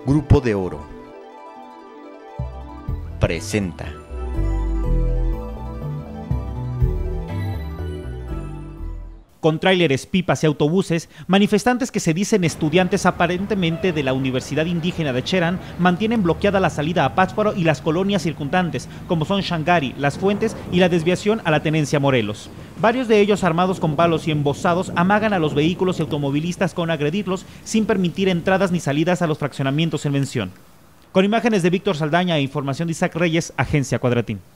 Grupo de Oro presenta. Con tráileres, pipas y autobuses, manifestantes que se dicen estudiantes aparentemente de la Universidad Indígena de Cherán mantienen bloqueada la salida a Pátzcuaro y las colonias circundantes, como son Xangari, Las Fuentes y la desviación a la Tenencia Morelos. Varios de ellos, armados con palos y embosados, amagan a los vehículos y automovilistas con agredirlos sin permitir entradas ni salidas a los fraccionamientos en mención. Con imágenes de Víctor Saldaña e información de Isaac Reyes, Agencia Cuadratín.